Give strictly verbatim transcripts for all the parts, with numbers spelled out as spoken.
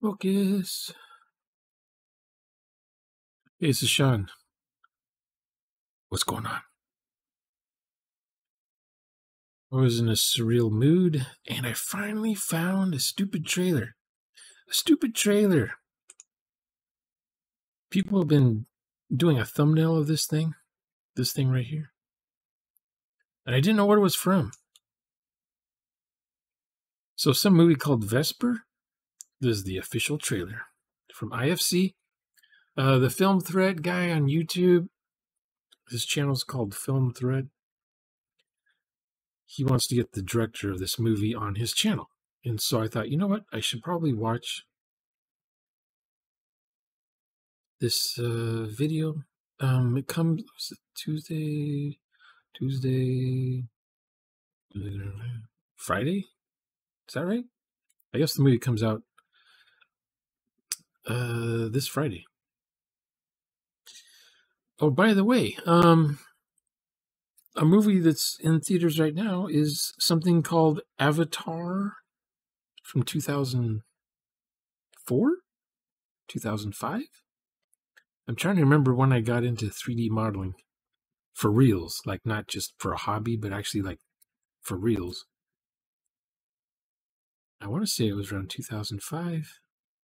Focus. Hey, this is Sean. What's going on? I was in a surreal mood, and I finally found a stupid trailer. A stupid trailer. People have been doing a thumbnail of this thing. This thing right here. And I didn't know what it was from. So some movie called Vesper. This is the official trailer from I F C. Uh, the Film Thread guy on YouTube. His channel's called Film Thread. He wants to get the director of this movie on his channel. And so I thought, you know what? I should probably watch this uh, video. Um, it comes was it Tuesday, Tuesday, Friday? Is that right? I guess the movie comes out uh, this Friday. Oh, by the way, um, a movie that's in theaters right now is something called Avatar from two thousand four? two thousand five? I'm trying to remember when I got into three D modeling for reals, like not just for a hobby, but actually like for reals. I want to say it was around two thousand five.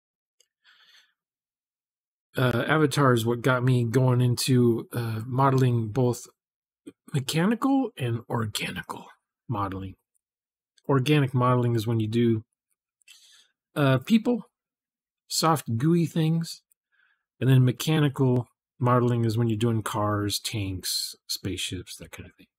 Uh, Avatar is what got me going into uh, modeling both mechanical and organical modeling. Organic modeling is when you do uh, people, soft, gooey things. And then mechanical modeling is when you're doing cars, tanks, spaceships, that kind of thing.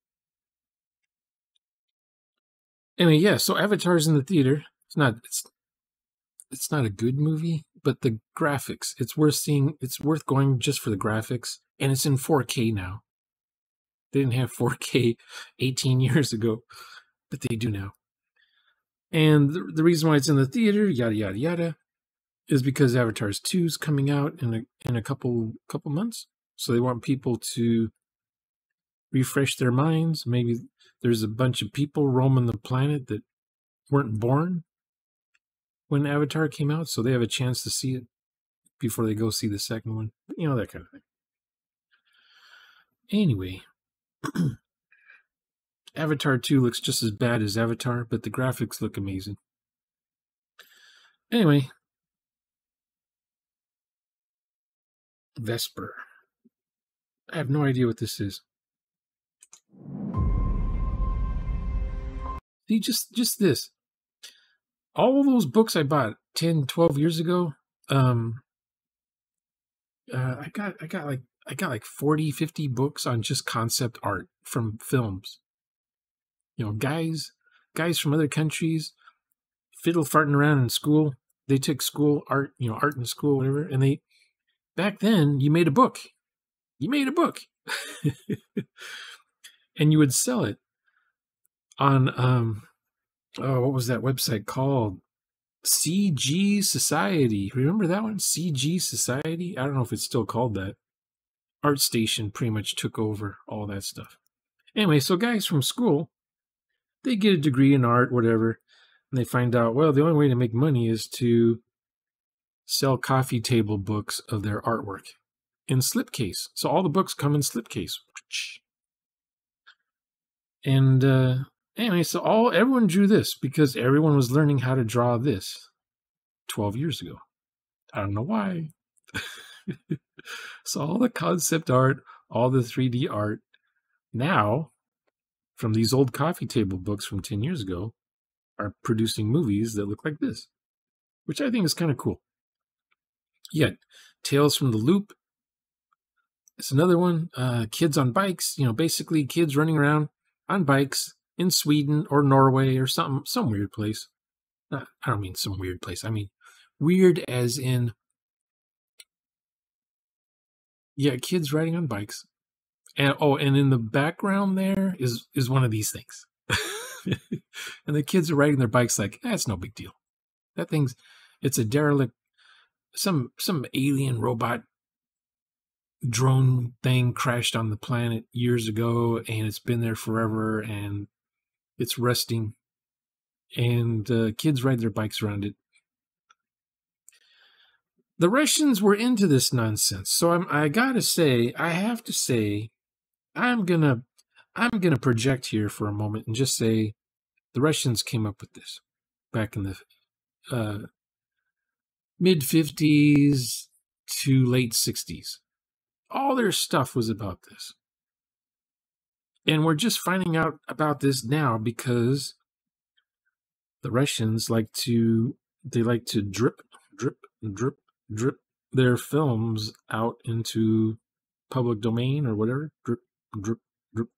Anyway, yeah, so Avatar's in the theater. It's not it's it's not a good movie, but the graphics, it's worth seeing. It's worth going just for the graphics. And it's in four K now. They didn't have four K eighteen years ago, but they do now. And the, the reason why it's in the theater, yada, yada, yada, is because Avatar two is coming out in a in a couple couple months. So they want people to refresh their minds. Maybe there's a bunch of people roaming the planet that weren't born when Avatar came out, so they have a chance to see it before they go see the second one. You know, that kind of thing. Anyway, Avatar two looks just as bad as Avatar, but the graphics look amazing. Anyway, Vesper. I have no idea what this is. See, just just this. All those books I bought ten, twelve years ago, um, uh, I got I got like I got like forty, fifty books on just concept art from films. You know, guys guys from other countries fiddle farting around in school. They took school art, you know, art in school, whatever, and they back then you made a book. You made a book. And you would sell it on um oh, what was that website called? C G Society. Remember that one? C G Society? I don't know if it's still called that. ArtStation pretty much took over all that stuff. Anyway, so guys from school, they get a degree in art, whatever, and they find out, well, the only way to make money is to sell coffee table books of their artwork in slipcase. So all the books come in slipcase. And uh, anyway, so all everyone drew this because everyone was learning how to draw this twelve years ago. I don't know why. So all the concept art, all the three D art, now from these old coffee table books from ten years ago are producing movies that look like this, which I think is kind of cool. Yet, Tales from the Loop. It's another one. Uh, kids on bikes, you know, basically kids running around on bikes in Sweden or Norway or some some weird place. Uh, I don't mean some weird place. I mean weird as in, yeah, kids riding on bikes. And oh, and in the background there is is one of these things. And the kids are riding their bikes like, that's no big deal. That thing's, it's a derelict, some some alien robot drone thing crashed on the planet years ago, and it's been there forever, and it's resting, and uh, kids ride their bikes around it. the Russians were into this nonsense. So I'm, I gotta say, I have to say, I'm gonna, I'm gonna project here for a moment and just say, the Russians came up with this back in the uh, mid fifties to late sixties. All their stuff was about this. And we're just finding out about this now because the Russians like to, they like to drip, drip, drip, drip their films out into public domain or whatever. Drip, drip, drip.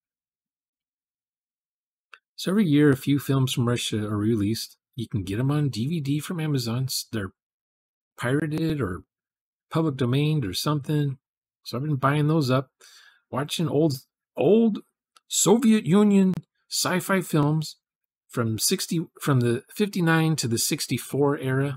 So every year, a few films from Russia are released. You can get them on D V D from Amazon. They're pirated or public domain or something. So I've been buying those up, watching old, old Soviet Union sci-fi films from sixty, from the fifty-nine to the sixty-four era,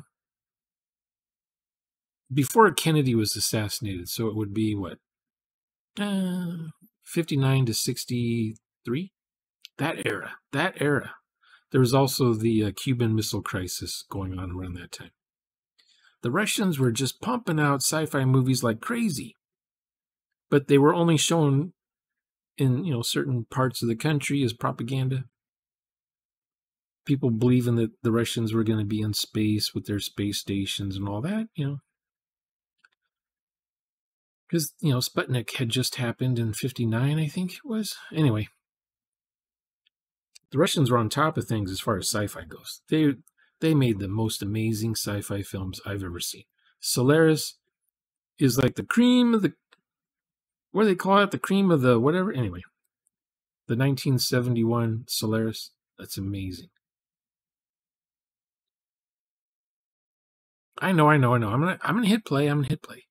before Kennedy was assassinated. So it would be what, uh, fifty-nine to sixty-three. That era, that era. There was also the uh, Cuban Missile Crisis going on around that time. The Russians were just pumping out sci-fi movies like crazy, but they were only shown in, you know, certain parts of the country as propaganda. People believing that the Russians were going to be in space with their space stations and all that, you know. Because, you know, Sputnik had just happened in fifty-nine, I think it was. Anyway, the Russians were on top of things as far as sci-fi goes. They they made the most amazing sci-fi films I've ever seen. Solaris is like the cream of the, what do they call it? The cream of the whatever? Anyway, the nineteen seventy-one Solaris, that's amazing. I know, I know, I know. I'm gonna I'm gonna hit play. I'm gonna hit play.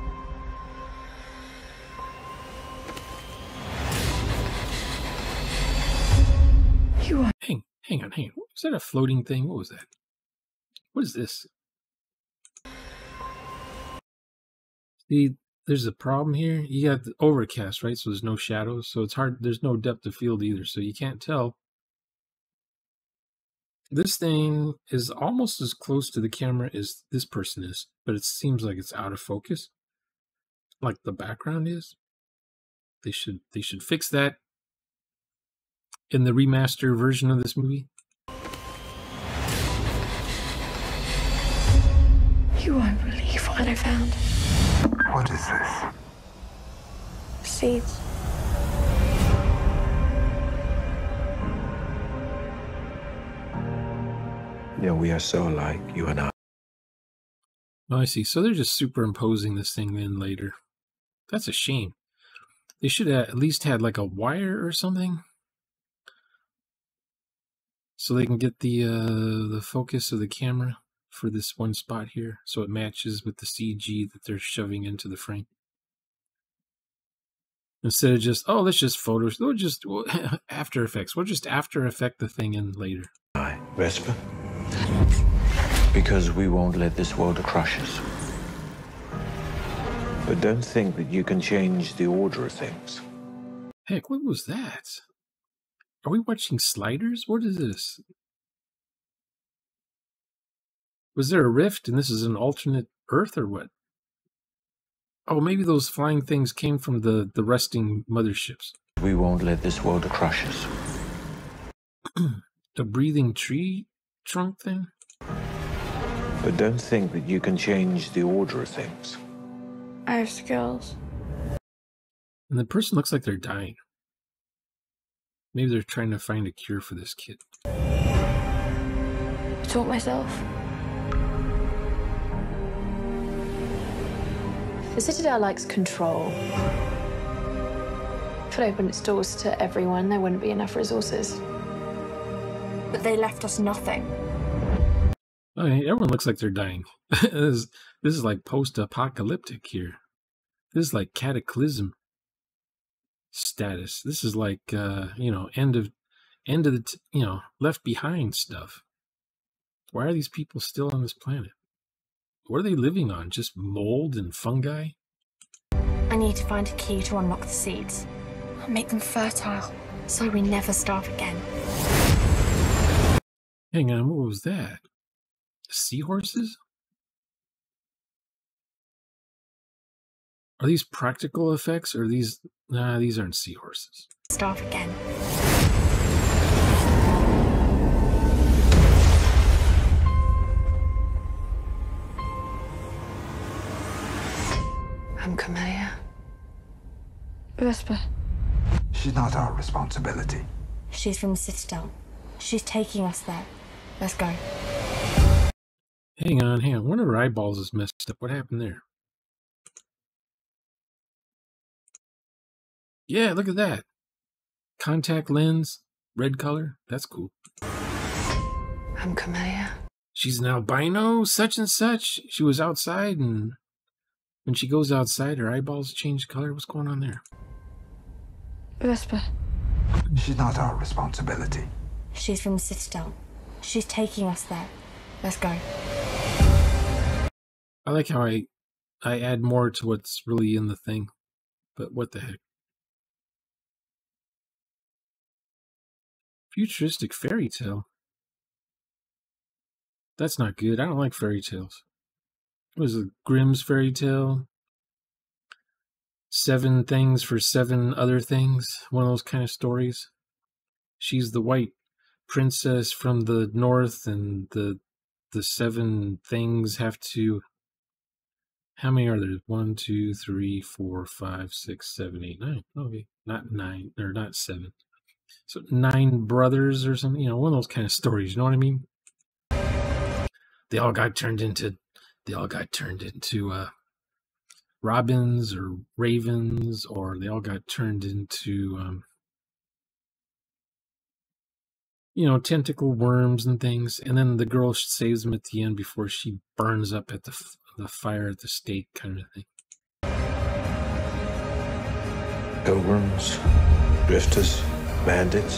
You are hang hang on, hang on. Was that a floating thing? What was that? What is this? See, there's a problem here. You got the overcast, right? So there's no shadows. So it's hard. There's no depth of field either. So you can't tell. This thing is almost as close to the camera as this person is, but it seems like it's out of focus, like the background is. They should they should fix that in the remaster version of this movie. You won't believe what I found. What is this? Seeds. Yeah, we are so alike, you and I. Oh, I see. So they're just superimposing this thing in later. That's a shame. They should have at least had like a wire or something, so they can get the uh, the focus of the camera for this one spot here, so it matches with the C G that they're shoving into the frame. Instead of just, oh, let's just photos, we'll just we'll, After Effects. We'll just After Effect the thing in later. Why, Vesper? Because we won't let this world crush us. But don't think that you can change the order of things. Heck, what was that? Are we watching Sliders? What is this? Was there a rift and this is an alternate Earth or what? Oh, maybe those flying things came from the, the resting motherships. We won't let this world crush us. A breathing tree trunk thing? But don't think that you can change the order of things. I have skills. And the person looks like they're dying. Maybe they're trying to find a cure for this kid. I taught myself. The Citadel likes control. If it opened its doors to everyone, there wouldn't be enough resources. But they left us nothing. I mean, everyone looks like they're dying. this, is, this is like post-apocalyptic here. This is like cataclysm status. This is like, uh, you know, end of, end of the, t you know, Left Behind stuff. Why are these people still on this planet? What are they living on? Just mold and fungi? I need to find a key to unlock the seeds. I'll make them fertile, so we never starve again. Hang on, what was that? Seahorses? Are these practical effects or are these? Nah, these aren't seahorses. Start again. I'm Camellia. Vesper. She's not our responsibility. She's from the Citadel. She's taking us there. Let's go. Hang on, hang on. One of her eyeballs is messed up. What happened there? Yeah, look at that. Contact lens, red color. That's cool. I'm Camellia. She's an albino, such and such. She was outside, and when she goes outside, her eyeballs change color. What's going on there? Vesper. She's not our responsibility. She's from the Citadel. She's taking us there. Let's go. I like how I I add more to what's really in the thing. But what the heck? Futuristic fairy tale. That's not good. I don't like fairy tales. What is it? Grimm's fairy tale? Seven things for seven other things? One of those kind of stories. She's the white princess from the north, and the the seven things have to... How many are there? One, two, three, four, five, six, seven, eight, nine. Okay, not nine, or not seven. So nine brothers or something, you know, one of those kind of stories, you know what I mean? They all got turned into, they all got turned into uh, robins or ravens, or they all got turned into, um, you know, tentacle worms and things. And then the girl saves them at the end before she burns up at the, the fire at the stake kind of thing. Pilgrims, drifters, bandits.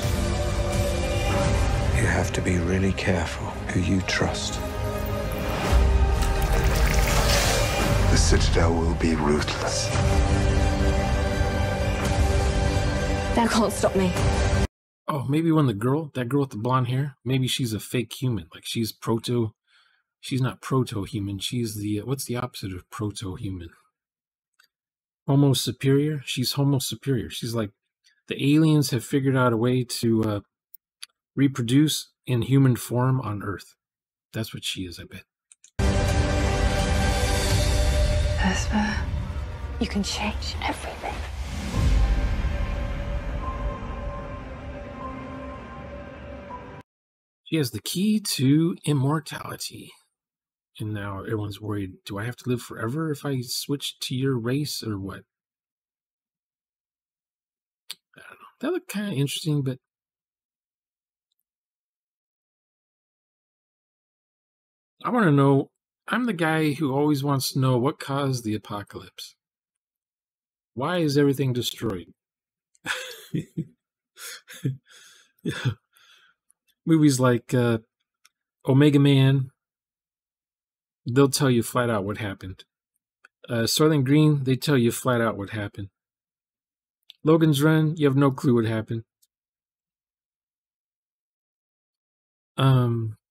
You have to be really careful who you trust. The Citadel will be ruthless. That can't stop me. Oh, maybe when the girl, that girl with the blonde hair, maybe she's a fake human. Like she's proto, she's not proto-human. She's the, what's the opposite of proto-human? Homo superior? She's Homo superior. She's like, the aliens have figured out a way to uh, reproduce in human form on Earth. That's what she is, I bet. Vesper, you can change everything. She has the key to immortality. And now everyone's worried, do I have to live forever if I switch to your race or what? I don't know. That looked kind of interesting, but I want to know, I'm the guy who always wants to know what caused the apocalypse. Why is everything destroyed? Yeah. Movies like uh, Omega Man, they'll tell you flat out what happened. Uh, Soylent Green, they tell you flat out what happened. Logan's Run, you have no clue what happened. Um,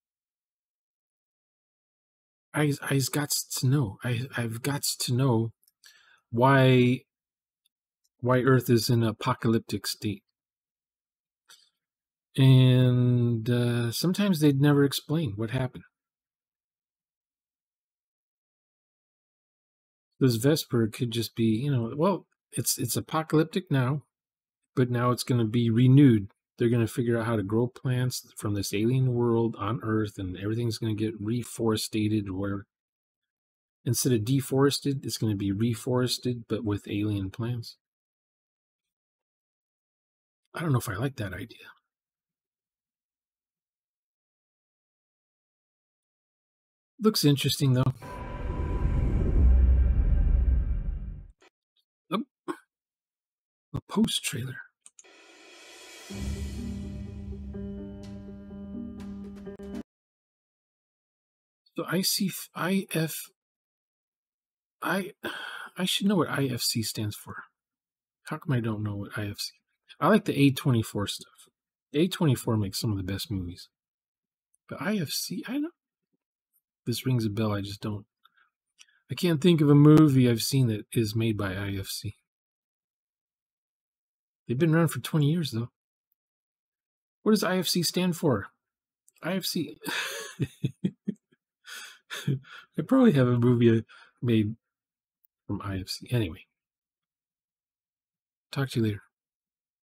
I I's got to know. I I've got to know why why Earth is in an apocalyptic state. And uh, sometimes they'd never explain what happened. This Vesper could just be, you know, well, it's it's apocalyptic now, but now it's going to be renewed. They're going to figure out how to grow plants from this alien world on Earth, and everything's going to get reforested, or instead of deforested, it's going to be reforested, but with alien plants. I don't know if I like that idea. Looks interesting, though. Oh, a post trailer. So I see I F. I I should know what I F C stands for. How come I don't know what I F C? I like the A twenty-four stuff. A twenty-four makes some of the best movies. But I F C, I know. This rings a bell, I just don't. I can't think of a movie I've seen that is made by I F C. They've been around for twenty years, though. What does I F C stand for? I F C. I probably have a movie made from I F C. Anyway, talk to you later.